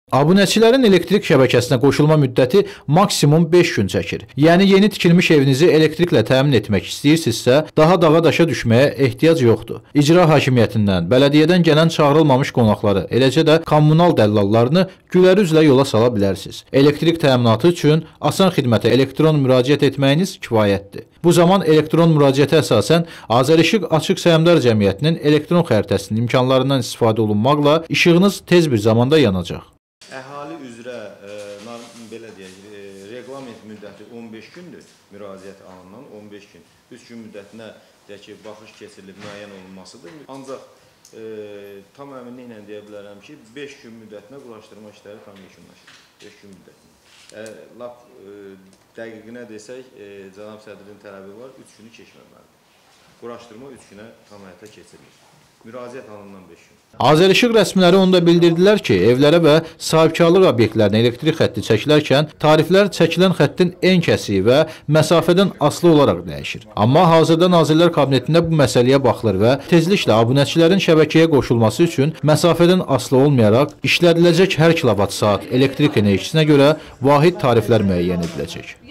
Abunəçilərin elektrik şəbəkəsinə qoşulma müddəti maksimum 5 gün çəkir. Yəni yeni tikilmiş evinizi elektriklə təmin etmək istəyirsinizsə, daha dağa daşa düşməyə ehtiyac yoxdur. İcra hakimiyyətindən, bələdiyyədən gələn çağırılmamış qonaqları, eləcə də kommunal dəllallarını gülərüzlə yola sala bilərsiniz. Elektrik təminatı üçün asan xidmətə elektron müraciət etməyiniz kifayətdir. Bu zaman elektron müraciətə əsasən Azərişıq Açıq Səhmdar Cəmiyyətinin elektron xəritəsinin imkanlarından istifadə olunmaqla işığınız tez bir zamanda yanacaq. Əhali üzrə belə deyək, reqlament müddəti 15 gündür, müraciət alınan 15 gün. 3 gün müddətinə baxış keçirilib müəyyən olunmasıdır. Ancaq tam əminliklə deyə bilərəm ki, 5 gün müddətinə quraşdırma işləri tam yekunlaşır. 5 gün müddətinə. Lap dəqiqinə desək, cənab sədrin tələbi var, 3 günü keçməməlidir. Quraşdırma 3 günə tam həyata keçirilir. Müraciət alınan 5 gün. Azərişıq rəsmiləri onu da bildirdilər ki, evlərə və sahibkarlıq obyektlərinə elektrik xətti çəkilərkən tariflər çəkilən xəttin en kəsiyi və məsafədən asılı olaraq dəyişir. Amma hazırda Nazirlər Kabinetində bu məsələyə baxılır və tezliklə abunəçilərin şəbəkəyə qoşulması üçün məsafədən asılı olmayaraq işlədiləcək hər kilovat saat elektrik enerjisinə görə vahid tariflər müəyyən ediləcək.